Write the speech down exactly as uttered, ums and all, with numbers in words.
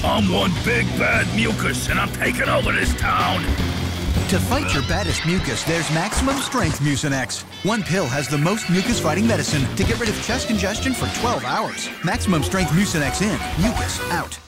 I'm one big bad mucus, and I'm taking over this town. To fight your baddest mucus, there's Maximum Strength Mucinex. One pill has the most mucus-fighting medicine to get rid of chest congestion for twelve hours. Maximum Strength Mucinex in, mucus out.